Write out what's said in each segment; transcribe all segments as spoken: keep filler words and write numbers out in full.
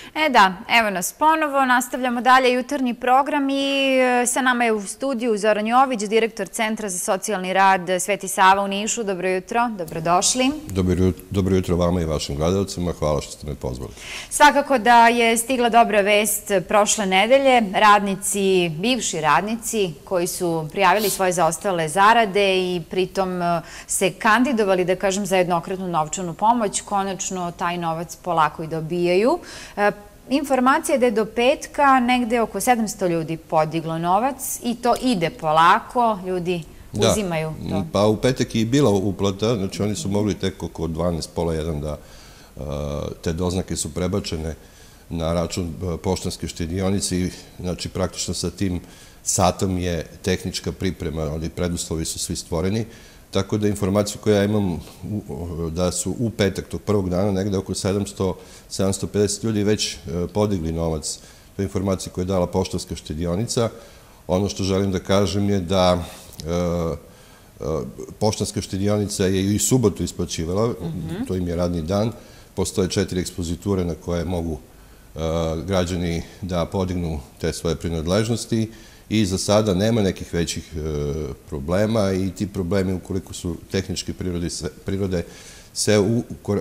E da, evo nas ponovo, nastavljamo dalje jutarnji program i sa nama je u studiju Zoran Jović, direktor Centra za socijalni rad Sveti Sava u Nišu. Dobro jutro, dobrodošli. Dobro jutro vama i vašim gledalcima, hvala što ste me pozvali. Svakako da je stigla dobra vest prošle nedelje. Radnici, bivši radnici koji su prijavili svoje zaostale zarade i pritom se kandidovali, da kažem, za jednokratnu novčanu pomoć, konačno taj novac polako i dobijaju. Informacija je da je do petka negde oko sedamsto ljudi podiglo novac i to ide polako, ljudi uzimaju to. Da, pa u petak je i bila uplata, znači oni su mogli tek oko dvanaest, pola jedan da te doznake su prebačene na račun Poštanske štedionice i znači praktično sa tim satom je tehnička priprema, oni preduslovi su svi stvoreni. Tako da informaciju koju ja imam da su u petak tog prvog dana negde oko sedamsto do sedamsto pedeset ljudi već podigli novac. To je informacija koju je dala Poštanska štedionica. Ono što želim da kažem je da Poštanska štedionica je i subotu isplaćivala, to im je radni dan. Postoje četiri ekspoziture na koje mogu građani da podignu te svoje prinadležnosti. I za sada nema nekih većih problema i ti problemi, ukoliko su tehničke prirode, se u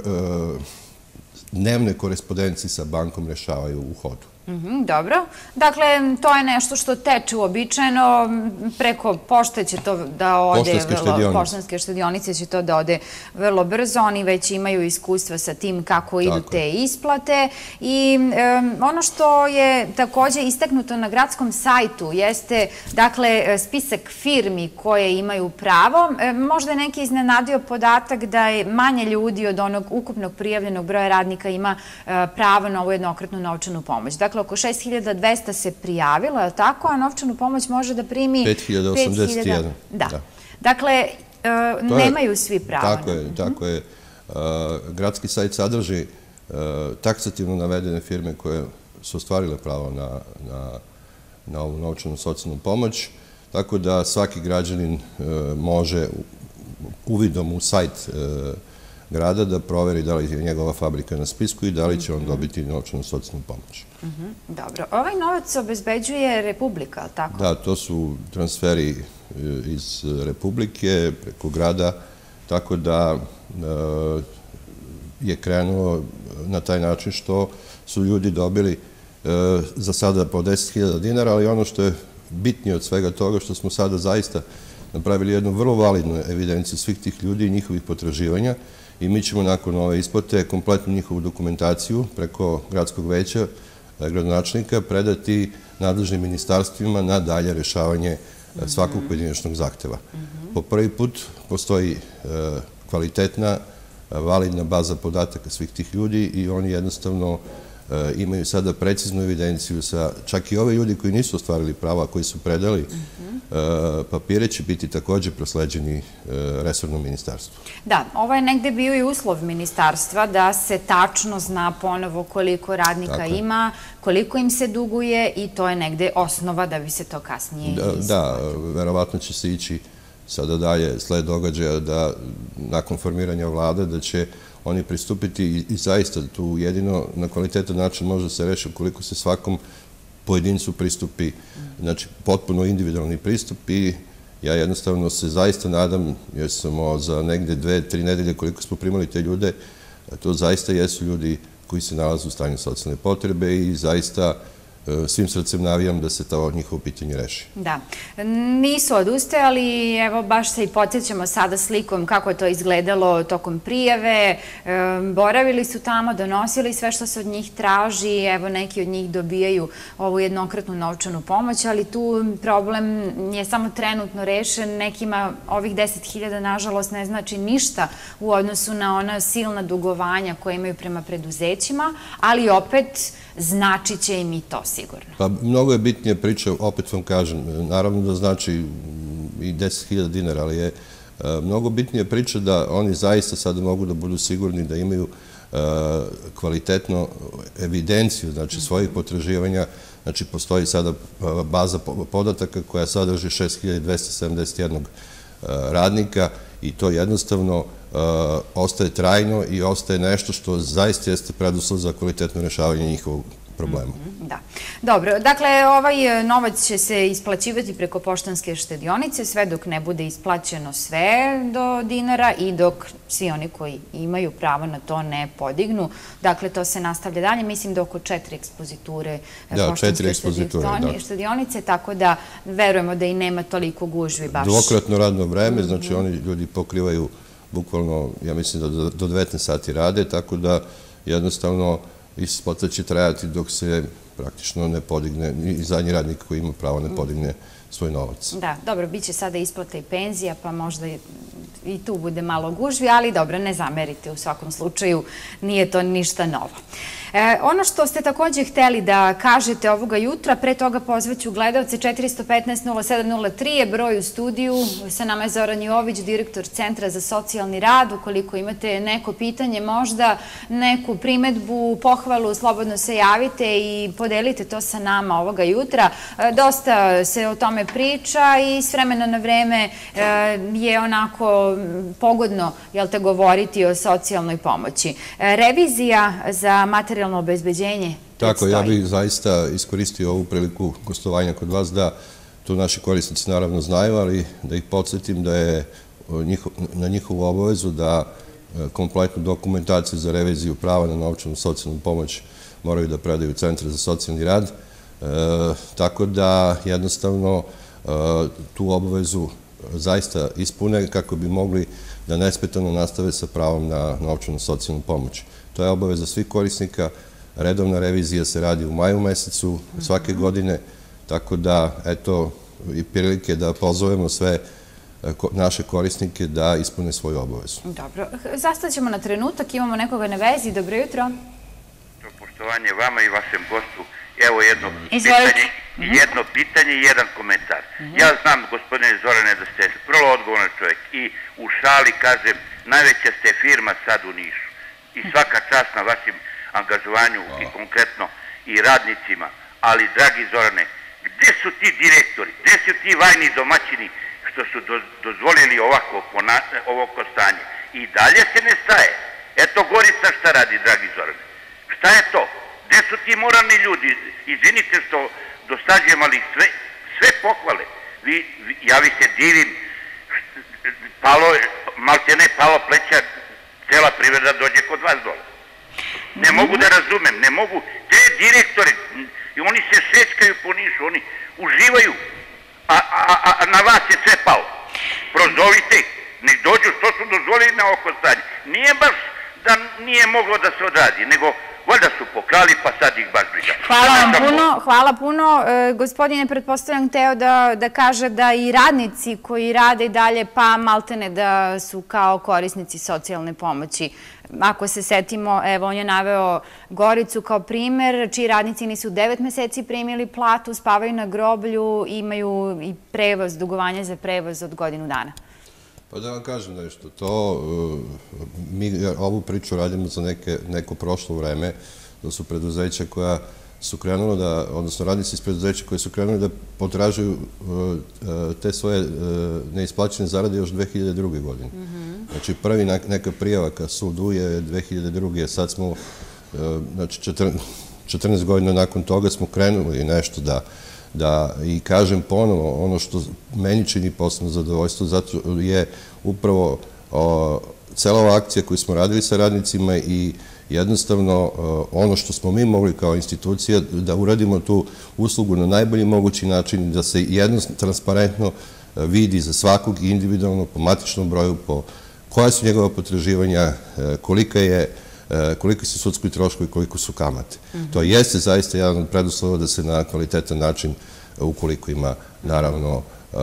dnevnoj korespondenciji sa bankom rešavaju u hodu. Dobro. Dakle, to je nešto što teče uobičajeno. Preko pošte će to da ode, Poštanske štedionice će to da ode vrlo brzo. Oni već imaju iskustva sa tim kako idu te isplate. I ono što je takođe istaknuto na gradskom sajtu jeste, dakle, spisak firmi koje imaju pravo. Možda je neki iznenadio podatak da je manje ljudi od onog ukupnog prijavljenog broja radnika ima pravo na ovu jednokratnu novčanu pomoć. Dakle, oko šest hiljada dvesta se prijavilo, je li tako? A novčanu pomoć može da primi pet hiljada osamdeset jedan. Da. Dakle, nemaju svi pravo. Tako je, tako je. Gradski sajt sadrži taksativno navedene firme koje su ostvarile pravo na ovu novčanu socijalnu pomoć, tako da svaki građanin može uvidom u sajt grada da proveri da li je njegova fabrika na spisku i da li će on dobiti novčanu socijalnu pomoć. Dobro. Ovaj novac obezbeđuje Republika, ali tako? Da, to su transferi iz Republike preko grada, tako da je krenulo na taj način što su ljudi dobili za sada po deset hiljada dinara, ali ono što je bitnije od svega toga što smo sada zaista napravili jednu vrlo validnu evidenciju svih tih ljudi i njihovih potraživanja i mi ćemo nakon ove isplate kompletnu njihovu dokumentaciju preko gradskog veća, gradonačelnika, predati nadležnim ministarstvima na dalje rešavanje svakog pojedinačnog zahteva. Po prvi put postoji kvalitetna, validna baza podataka svih tih ljudi i oni jednostavno imaju sada preciznu evidenciju sa čak i ove ljudi koji nisu ostvarili prava, koji su predali papire, će biti takođe prosleđeni resornom ministarstvu. Da, ovo je negde bio i uslov ministarstva da se tačno zna ponovo koliko radnika ima, koliko im se duguje i to je negde osnova da bi se to kasnije isplatilo. Da, verovatno će se ići sada dalje sled događaja da nakon formiranja vlade da će oni pristupiti i zaista tu jedino na kvalitetan način može se reši ukoliko se svakom pojedincu pristupi, znači potpuno individualni pristup i ja jednostavno se zaista nadam, jer smo za negde dve, tri nedelje koliko smo primali te ljude, to zaista jesu ljudi koji se nalaze u stanju socijalne potrebe i zaista svim srcem navijam da se to njihovo pitanje reši. Da. Nisu odustajali, evo baš se i podsjećamo sada slikom kako je to izgledalo tokom prijave, boravili su tamo, donosili sve što se od njih traži, evo neki od njih dobijaju ovu jednokratnu novčanu pomoć, ali tu problem je samo trenutno rešen, nekima ovih deset hiljada nažalost ne znači ništa u odnosu na ona silna dugovanja koje imaju prema preduzećima, ali opet znači će im i to sigurno. Pa mnogo je bitnija priča, opet vam kažem, naravno da znači i deset hiljada dinara, ali je mnogo bitnija priča da oni zaista sada mogu da budu sigurni da imaju kvalitetnu evidenciju, znači svojih potraživanja, znači postoji sada baza podataka koja sadrži šest hiljada dvesta sedamdeset jedan radnika i to jednostavno ostaje trajno i ostaje nešto što zaista jeste preduslov za kvalitetno rešavanje njihovog problema. Da. Dobro, dakle, ovaj novac će se isplaćivati preko poštanske štedionice sve dok ne bude isplaćeno sve do dinara i dok svi oni koji imaju pravo na to ne podignu. Dakle, to se nastavlja dalje. Mislim da oko četiri ekspoziture poštanske štedionice, tako da verujemo da i nema toliko gužvi baš. Dvokratno radno vreme, znači oni ljudi pokrivaju bukvalno, ja mislim da do devetnaest sati rade, tako da jednostavno isplata će trajati dok se praktično ne podigne, ni zadnji radnik koji ima pravo ne podigne svoj novac. Da, dobro, bit će sada isplata i penzija, pa možda i tu bude malo gužvi, ali dobro, ne zamerite, u svakom slučaju nije to ništa novo. Ono što ste također hteli da kažete ovoga jutra, pre toga pozvaću gledalce četiri jedan pet nula sedam nula tri je broj u studiju. Sa nama je Zoran Jović, direktor Centra za socijalni rad. Ukoliko imate neko pitanje, možda neku primetbu, pohvalu, slobodno se javite i podelite to sa nama ovoga jutra. Dosta se o tome priča i s vremena na vreme je onako pogodno, jel te, govoriti o socijalnoj pomoći. Revizija za materijalno obezbeđenje predstoji. Tako, ja bih zaista iskoristio ovu priliku gostovanja kod vas da to naši korisnici naravno znaju, ali da ih podsjetim da je na njihovu obavezu da kompletnu dokumentaciju za reviziju prava na novčanu socijalnu pomoć moraju da predaju Centar za socijalni rad, tako da jednostavno tu obavezu zaista ispune kako bi mogli da nesmetano nastave sa pravom na novčanu socijalnu pomoć. To je obaveza svih korisnika. Redovna revizija se radi u maju mesecu svake godine, tako da, eto, i prilike da pozovemo sve naše korisnike da ispune svoju obavezu. Dobro. Zastaćemo na trenutak, imamo nekoga na vezi. Dobro jutro. Poštovanje vama i vašem gostu. Evo jedno pitanje, jedno pitanje i jedan komentar. Ja znam, gospodine Zorane, da ste vrlo odgovoran čovjek i u šali kažem, najveća ste firma sad u Nišu. I svaka čast na vašem angažovanju i konkretno i radnicima. Ali, dragi Zorane, gde su ti direktori, gde su ti vajni domaćini što su dozvolili ovako stanje? I dalje se ne staje. Eto Gorica šta radi, dragi Zorane. Šta je to? Gde su ti moralni ljudi? Izvinite što dosađujem, ali sve pohvale. Ja vi se divim, malte ne palo pleća, cela privreda dođe kod vas dole. Ne mogu da razumem, ne mogu. Te direktore, oni se šećkaju po Nišu, oni uživaju, a na vas je sve palo. Prozovite, nek dođu, što su dozvolili na oko stanje. Nije baš da nije moglo da se odradi, nego valjda su pokrali, pa sad ih baš briga. Hvala vam puno, hvala puno. Gospodine, pretpostavljam hteo da kaže da i radnici koji rade i dalje, pa maltene da su kao korisnici socijalne pomoći. Ako se setimo, evo, on je naveo Goricu kao primer, čiji radnici nisu devet meseci primili platu, spavaju na groblju, imaju i prevoz, dugovanje za prevoz od godinu dana. Pa da vam kažem nešto, to, mi ovu priču radimo za neko prošlo vreme, da su preduzeća koja su krenula da, odnosno radnici iz preduzeća koji su krenuli da potražuju te svoje neisplaćene zarade još dve hiljade druge. godine. Znači, prvi neka prijava ka sudu je dve hiljade druge. Sad smo, znači, četrnaest godina nakon toga smo krenuli nešto da da i kažem ponovo, ono što meni čini posebno zadovoljstvo, zato je upravo cela ova akcija koju smo radili sa radnicima i jednostavno ono što smo mi mogli kao institucija da uradimo tu uslugu na najbolji mogući način, da se jednostavno transparentno vidi za svakog individualno po matičnom broju, po koja su njegova potraživanja, kolika je koliki su sudski troškovi i koliko su kamate. To jeste zaista jedan od preduslova da se na kvalitetan način, ukoliko ima naravno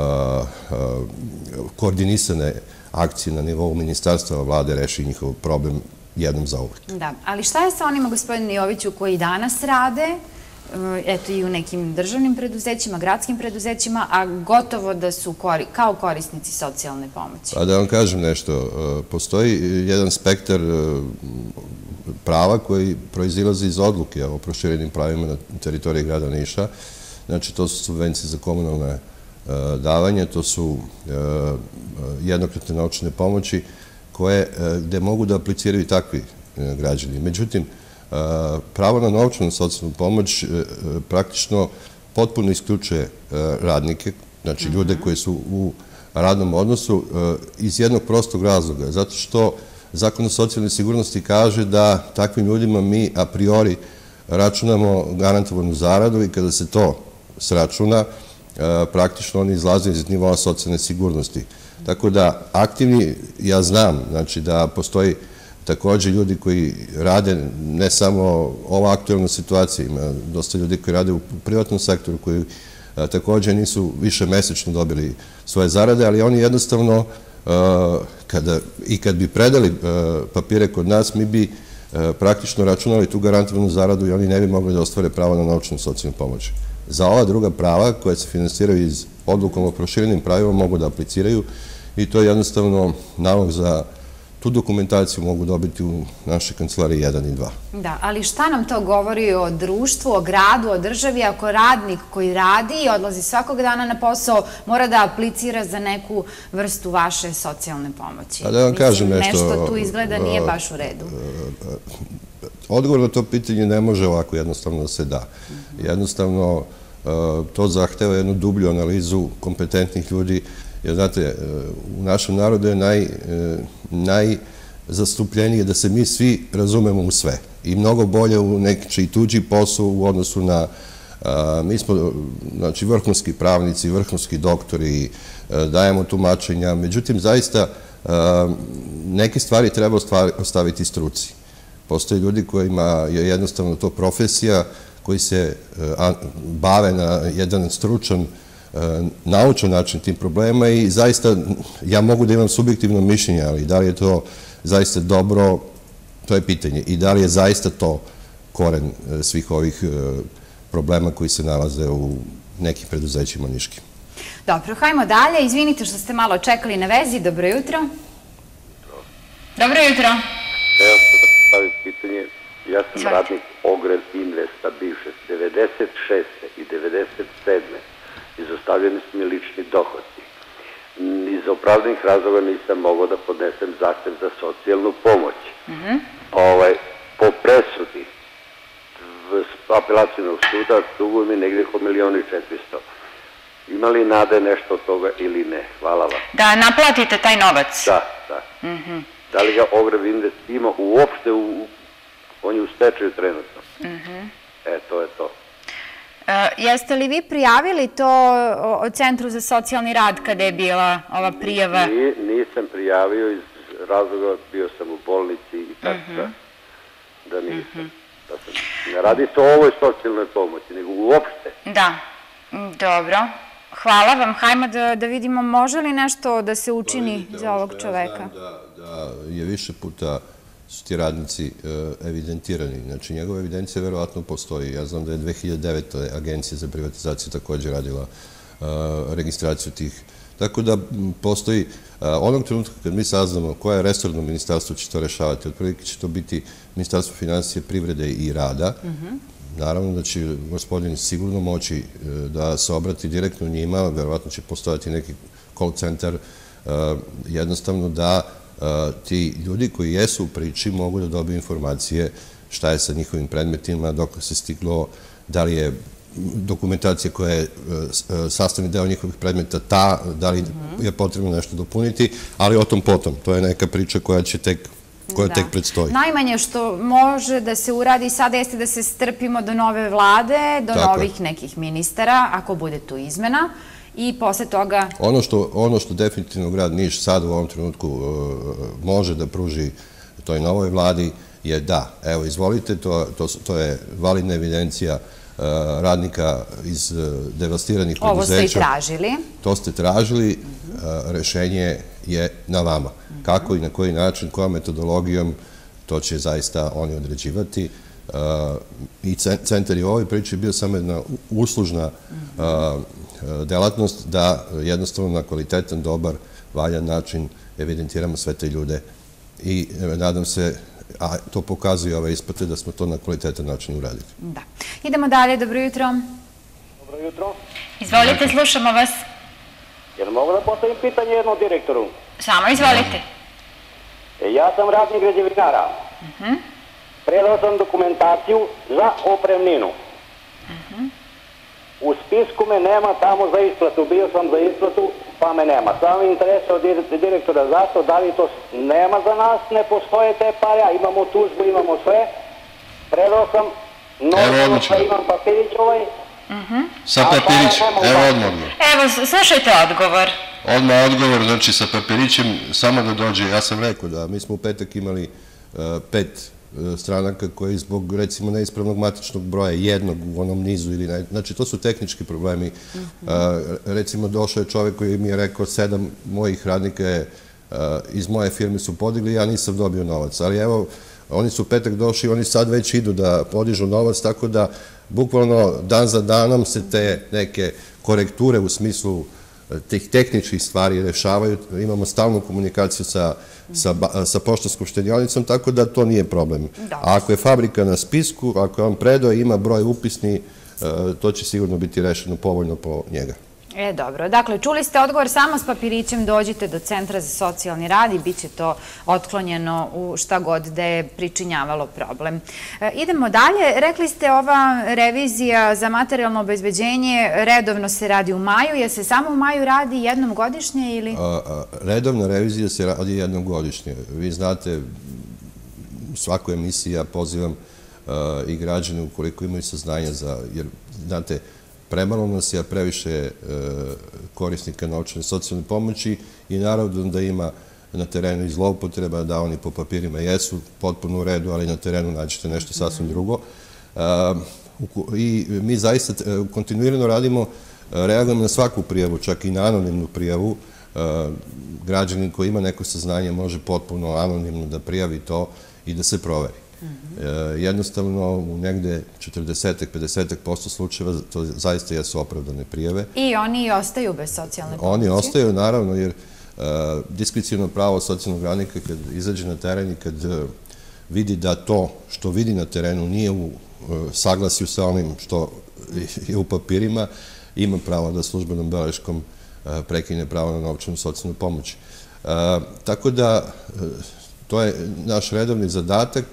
koordinisane akcije na nivou ministarstva, vlade, reši njihov problem jednom za uvijek. Da, ali šta je sa onima, gospodine Joviću, koji danas rade, eto i u nekim državnim preduzećima, gradskim preduzećima, a gotovo da su kao korisnici socijalne pomoći? Pa da vam kažem nešto, postoji jedan spektar prava koji proizilazi iz odluke o proširenim pravima na teritoriji grada Niša. Znači, to su subvencije za komunalne davanje, to su jednokratne novčane pomoći gde mogu da apliciraju i takvi građani. Međutim, pravo na novčanu socijalnu pomoć praktično potpuno isključuje radnike, znači ljude koji su u radnom odnosu, iz jednog prostog razloga, zato što Zakon o socijalnoj sigurnosti kaže da takvim ljudima mi a priori računamo garantovanu zaradu i kada se to sračuna, praktično oni izlaze iz nivoa socijalne sigurnosti. Tako da aktivni, ja znam, znači da postoji takođe ljudi koji rade ne samo ova aktualna situacija, ima dosta ljudi koji rade u privatnom sektoru, koji takođe nisu više mesečno dobili svoje zarade, ali oni jednostavno, i kad bi predali papire kod nas, mi bi praktično računali tu garantovanu zaradu i oni ne bi mogli da ostvare pravo na novčanu socijalnu pomoć. Za ova druga prava koja se finansiraju iz odlukom o proširenim pravima mogu da apliciraju i to je jednostavno nalog za tu dokumentaciju mogu dobiti u našoj kancelariji jedan i dva. Da, ali šta nam to govori o društvu, o gradu, o državi, ako radnik koji radi i odlazi svakog dana na posao mora da aplicira za neku vrstu vaše socijalne pomoći? A da vam kažem nešto... Nešto tu izgleda nije baš u redu. Odgovor na to pitanje ne može ovako jednostavno da se da. Jednostavno, to zahteva jednu dublju analizu kompetentnih ljudi. Jer, znate, u našem narodu je najzastupljenije da se mi svi razumemo u sve. I mnogo bolje u neki tuđi posao u odnosu na... Mi smo, znači, vrhunski pravnici, vrhunski doktori, dajemo tumačenja. Međutim, zaista, neke stvari treba ostaviti struci. Postoje ljudi kojima je jednostavno to profesija, koji se bave na jedan stručan, naučan način tim problema i zaista ja mogu da imam subjektivno mišljenje, ali da li je to zaista dobro, to je pitanje. I da li je zaista to koren svih ovih problema koji se nalaze u nekim preduzećima niškim. Dobro, hajmo dalje. Izvinite što ste malo čekali na vezi. Dobro jutro. Dobro jutro. Evo sam da postavim pitanje. Ja sam radnik Ogrev Investa bivše devedeset šeste i devedeset sedme izostavljeni su mi lični dohodci. Iz opravdanih razloga nisam mogao da podnesem zahtev za socijalnu pomoć. Po presudi apelacijnog suda duguju mi negdje oko milion i četiristo. Ima li nade nešto od toga ili ne? Hvala vam. Da naplatite taj novac? Da, da. Da li ga Ogrev Invest ima uopšte, on je u stečaju trenutno. E, to je to. Jeste li vi prijavili to o Centru za socijalni rad kada je bila ova prijava? Nisam prijavio iz razloga, bio sam u bolnici i tako da nisam. Ne radi se o ovoj socijalnoj pomoći, nego uopšte. Da, dobro. Hvala vam. Hajmo da vidimo može li nešto da se učini za ovog čoveka. Ja znam da je više puta su ti radnici evidentirani. Znači, njegova evidencija verovatno postoji. Ja znam da je dve hiljade devete. Agencija za privatizaciju također radila registraciju tih. Tako da postoji, onog trenutka kad mi saznamo koje je resorno ministarstvo će to rešavati, otprilike će to biti Ministarstvo finansije, privrede i rada. Naravno da će gospodin sigurno moći da se obrati direktno njima, verovatno će postojati neki call centar, jednostavno da ti ljudi koji jesu u priči mogu da dobiju informacije šta je sa njihovim predmetima, dok se stiglo, da li je dokumentacija koja je sastavni deo njihovih predmeta ta, da li je potrebno nešto dopuniti, ali o tom potom. To je neka priča koja će tek koja tek predstoji. Najmanje što može da se uradi sada jeste da se strpimo do nove vlade, do novih nekih ministara, ako bude tu izmena, i posle toga... Ono što definitivno grad Niš sad u ovom trenutku može da pruži toj novoj vladi je da, evo, izvolite, to je validna evidencija radnika iz devastiranih preduzeća. Ovo ste i tražili. To ste tražili, rešenje je na vama. Kako i na koji način, kojom metodologijom, to će zaista oni određivati. I centar je u ovoj priči bio samo jedna uslužna delatnost da jednostavno na kvalitetan, dobar, valjan način evidentiramo sve te ljude i nadam se, a to pokazuje ove isplate, da smo to na kvalitetan način uradili. Da. Idemo dalje, dobro jutro. Dobro jutro. Izvolite, slušamo vas. Jer mogu da postavim pitanje jednom direktoru? Samo izvolite. Ja sam radnik građevinara. Predao sam dokumentaciju za opremninu. U spisku me nema tamo za isplatu. Bio sam za isplatu, pa me nema. Samo interesa od direktora zašto, da li to nema za nas, ne postoje te pare, imamo tužbu, imamo sve. Predao sam, normalno pa imam papirić ovaj. Sa papirićem, evo odmah. Evo, slušajte odgovor. Odmah odgovor, znači sa papirićem, samo da dođe, ja sam rekao da mi smo u petak imali pet stranaka koji zbog, recimo, neispravnog matičnog broja jednog u onom nizu ili ne, znači to su tehnički problemi. Recimo, došao je čovek koji mi je rekao sedam mojih radnika je iz moje firme su podigli, ja nisam dobio novac, ali evo, oni su petak došli, oni sad već idu da podižu novac, tako da bukvalno dan za danom se te neke korekture u smislu tih tehničkih stvari rešavaju, imamo stalnu komunikaciju sa poštanskom štedionicom, tako da to nije problem. A ako je fabrika na spisku, ako je on predao, ima broj upisni, to će sigurno biti rešeno povoljno po njega. E, dobro. Dakle, čuli ste odgovor, samo s papirićem dođite do Centra za socijalni rad i bit će to otklonjeno u šta god da je pričinjavalo problem. Idemo dalje. Rekli ste ova revizija za materijalno obezbeđenje redovno se radi u maju. Je se samo u maju radi jednom godišnje ili? Redovna revizija se radi jednom godišnje. Vi znate, u svakoj emisiji ja pozivam i građane ukoliko imaju saznanja za, jer znate, premalo nas je, a previše korisnika novčane socijalne pomoći i naravno da ima na terenu i zloupotreba, da oni po papirima jesu potpuno u redu, ali na terenu nađete nešto sasvim drugo. I mi zaista kontinuirano radimo, reagujemo na svaku prijavu, čak i na anonimnu prijavu. Građanin koji ima neko saznanje može potpuno anonimno da prijavi to i da se proveri. Jednostavno, u negde četrdeset do pedeset posto slučajeva to zaista jesu opravdane prijave. I oni ostaju bez socijalne pomoći? Oni ostaju, naravno, jer diskrecijono pravo socijalnog radnika kad izađe na teren i kad vidi da to što vidi na terenu nije u saglasju sa onim što je u papirima, ima pravo da službenom beleškom prekine pravo na novčanu socijalnu pomoć. Tako da, to je naš redovni zadatak.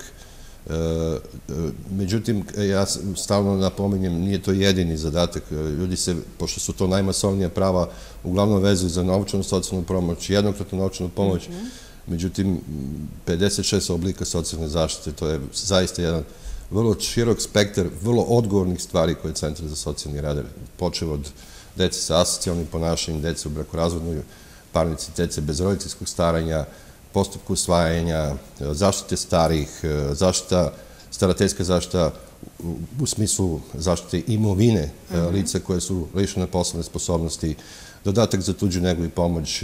Međutim, ja stalno napominjem, nije to jedini zadatak. Ljudi se, pošto su to najmasovnija prava, uglavnom vezuju za novčanu socijalnu pomoć, jednokratnu novčanu pomoć. Međutim, pedeset šest oblika socijalne zaštite, to je zaista jedan vrlo širok spektar, vrlo odgovornih stvari koje Centar za socijalni rad počeo od dece sa asocijalnim ponašanjem, dece u brakorazvodnoj parnici, dece bez roditeljskog staranja, postupku usvajanja, zaštite starih, zaštita, starateljska zaštita u smislu zaštite imovine lica koje su lišene poslovne sposobnosti, dodatak za tuđu negu i pomoć,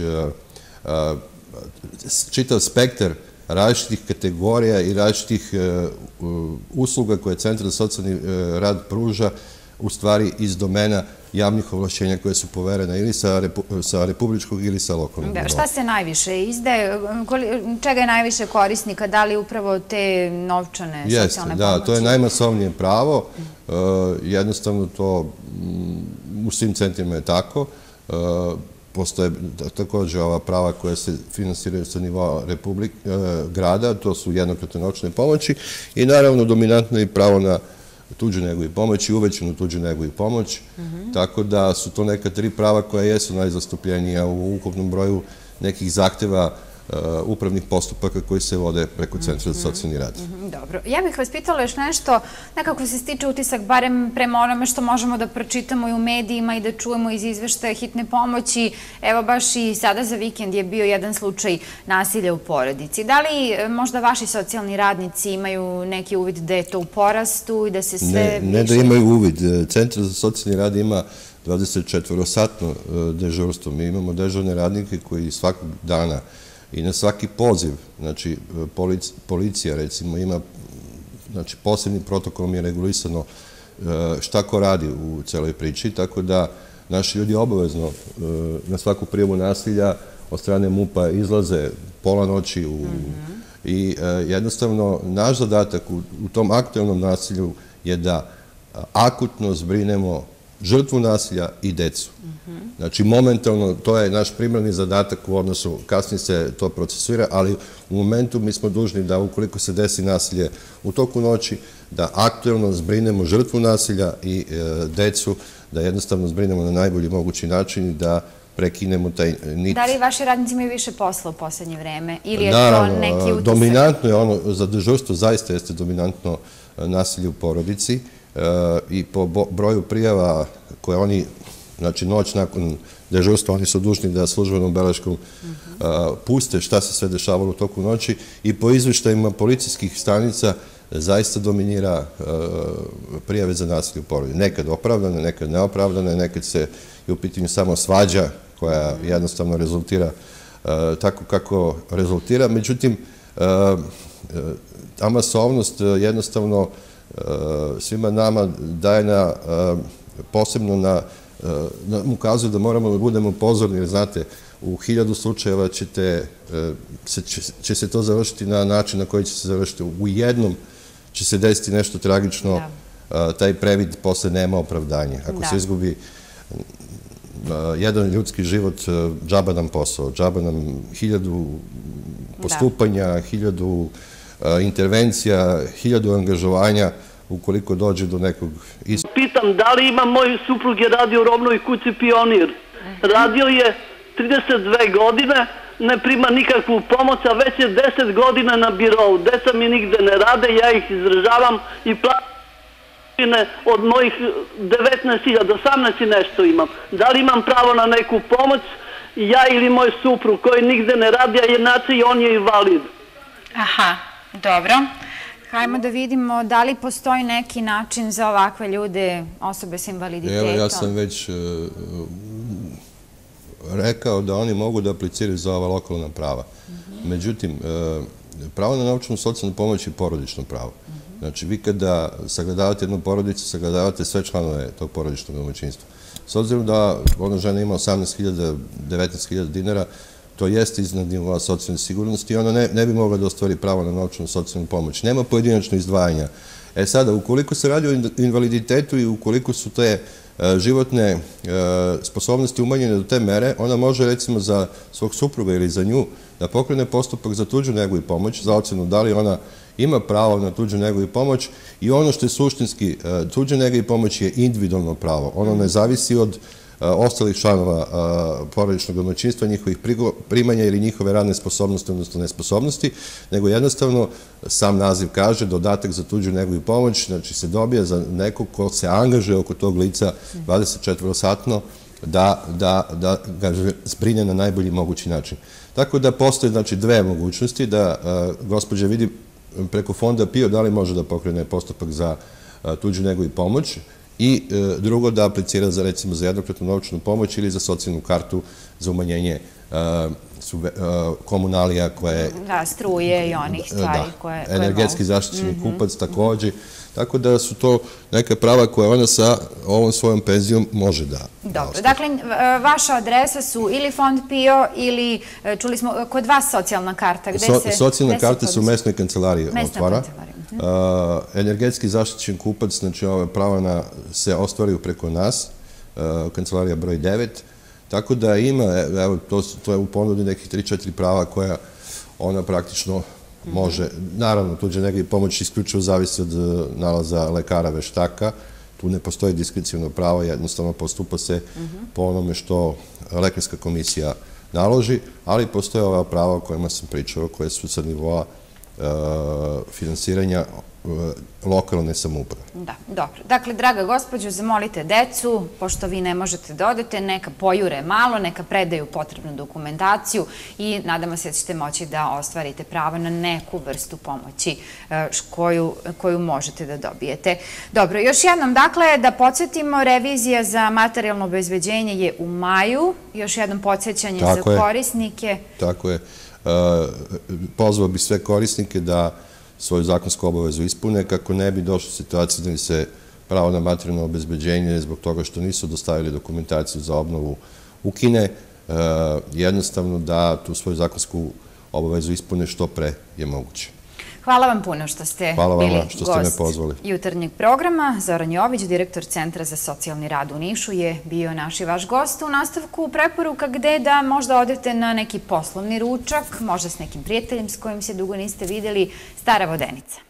čitav spektar različitih kategorija i različitih usluga koje Centar za socijalni rad pruža u stvari iz domena javnih ovlašćenja koje su poverene ili sa republičkog ili sa lokalnog nivoa. Šta se najviše izdaje? Čega je najviše korisnika? Da li upravo te novčane socijalne pomoći? Da, to je najmasovnije pravo. Jednostavno to u svim centrima je tako. Postoje također ova prava koja se finansiraju sa nivoa grada, to su jednokratne novčane pomoći i naravno dominantno je pravo na tuđu negu i pomoć i uvećenu tuđu negu i pomoć, tako da su to neka tri prava koja jesu najzastupljenija u ukupnom broju nekih zahteva upravnih postupaka koji se vode preko Centra za socijalni rad. Dobro. Ja bih vas pitala još nešto, nekako se stiče utisak, barem prema onome što možemo da pročitamo i u medijima i da čujemo iz izveštaja hitne pomoći. Evo, baš i sada za vikend je bio jedan slučaj nasilja u porodici. Da li možda vaši socijalni radnici imaju neki uvid da je to u porastu i da se sve više... Ne da imaju uvid. Centar za socijalni rad ima dvadesetčetvorosatno dežurstvo. Mi imamo dežurne radnike koji svakog dana i na svaki poziv, znači policija recimo ima, znači posebni protokolom je regulisano šta ko radi u celoj priči, tako da naši ljudi obavezno na svaku prijavu nasilja od strane MUP-a izlaze pola noći i jednostavno naš zadatak u tom aktuelnom nasilju je da akutno zbrinemo žrtvu nasilja i decu. Znači, momentalno, to je naš primarni zadatak u odnosu, kasnije se to procesuira, ali u momentu mi smo dužni da ukoliko se desi nasilje u toku noći, da aktuelno zbrinemo žrtvu nasilja i decu, da jednostavno zbrinemo na najbolji mogući način i da prekinemo taj nit. Da li vaši radnici imaju više posla u poslednje vreme? Ili je to neki utisak? Dominantno je ono, za dežurstvo zaista jeste dominantno nasilje u porodici i po broju prijava koje oni, znači noć nakon dežurstva, oni su dužni da službenom beleškom puste šta se sve dešavalo u toku noći i po izveštajima policijskih stanica zaista dominira prijave za nasilje u porodici. Nekad opravdane, nekad neopravdane, nekad se je u pitanju samo svađa koja jednostavno rezultira tako kako rezultira. Međutim, ta masovnost jednostavno svima nama daje na, posebno na, ukazuje da moramo da budemo pozorni, jer znate, u hiljadu slučajeva ćete, će se to završiti na način na koji će se završiti. U jednom će se desiti nešto tragično, taj previd posle nema opravdanje. Ako se izgubi jedan ljudski život, džaba nam posao, džaba nam hiljadu postupanja, hiljadu intervencija, hiljadu angažovanja, ukoliko dođe do nekog ispita. Pitam, da li ima moj suprug je radio u Robnoj kući Pionir. Radio je trideset dve godine, ne prima nikakvu pomoć, a već je deset godina na birovu. Deca mi nigde ne rade, ja ih izdržavam i plaćam od mojih devetnaest hiljada, osamnaest i nešto imam. Da li imam pravo na neku pomoć, ja ili moj suprug koji nigde ne radi, a jednače i on je invalid. Aha, dobro. Hajmo da vidimo da li postoji neki način za ovakve ljude, osobe s invaliditetom. Evo, ja sam već rekao da oni mogu da apliciraju za ova lokalna prava. Međutim, pravo na novčanu socijalnu pomoć je porodično pravo. Znači, vi kada sagledavate jednu porodicu, sagledavate sve članove tog porodičnog domaćinstva. S obzirom da ona žena ima osamnaest hiljada, devetnaest hiljada dinara, to jeste iznad nivoa socijalne sigurnosti i ona ne bi mogla da ostvari pravo na novčanu socijalnu pomoć. Nema pojedinačno izdvajanja. E sada, ukoliko se radi o invaliditetu i ukoliko su te životne sposobnosti umanjene do te mere, ona može recimo za svog supruga ili za nju da pokrene postupak za tuđu negu i pomoć, za ocenu da li ona ima pravo na tuđu negu i pomoć i ono što je suštinski, tuđa nega i pomoć je individualno pravo. Ono ne zavisi od ostalih članova porodičnog domaćinstva, njihovih primanja ili njihove radne sposobnosti, odnosno nesposobnosti, nego jednostavno sam naziv kaže dodatak za tuđu negu i pomoć, znači se dobija za nekog ko se angažuje oko tog lica dvadesetčetvorosatno da ga zbrine na najbolji mogući način. Tako da postoje znači dve mogućnosti, da gospođa vidi preko fonda PIO da li može da pokrene postupak za tuđu negu i pomoć i drugo da aplicira za recimo za jednokratnu novčanu pomoć ili za socijalnu kartu za umanjenje komunalija koje... Da, struje i onih stvari koje mogu. Energetski zaštićeni kupac takođe. Tako da su to neka prava koje ona sa ovom svojom penzijom može da... Dobro, dakle, vaša adresa su ili fond PIO ili, čuli smo, kod vas socijalna karta, gde se... Socijalna karta su u mesnoj kancelariji otvara. Energetski zaštićen kupac, znači ove prava se ostvaraju preko nas, kancelarija broj devet, tako da ima, evo, to je u ponudi nekih tri četiri prava koja ona praktično može, naravno, tuđa nega i pomoć isključivo zavisi od nalaza lekara veštaka, tu ne postoji diskrecijono pravo, jednostavno postupa se po onome što lekarska komisija naloži, ali postoje ova prava o kojima sam pričao, koje su sa nivoa finansiranja lokalne samouprave. Da, dobro. Dakle, draga gospođo, zamolite decu, pošto vi ne možete da odete, neka pojure malo, neka predaju potrebnu dokumentaciju i nadamo se da ćete moći da ostvarite pravo na neku vrstu pomoći koju možete da dobijete. Dobro, još jednom, dakle, da podsjetimo, revizija za materijalno obezbeđenje je u maju, još jednom podsjećanje za korisnike. Tako je. Pozvao bi sve korisnike da svoju zakonsku obavezu ispune kako ne bi došlo u situaciju da im se pravo na materijalno obezbeđenje zbog toga što nisu dostavili dokumentaciju za obnovu ukine, jednostavno da tu svoju zakonsku obavezu ispune što pre je moguće. Hvala vam puno što ste bili gost pozvali. Jutarnjeg programa. Zoran Jović, direktor Centra za socijalni rad u Nišu, je bio naš i vaš gost. U nastavku preporuka gde da možda odete na neki poslovni ručak, možda s nekim prijateljem s kojim se dugo niste videli, Stara Vodenica.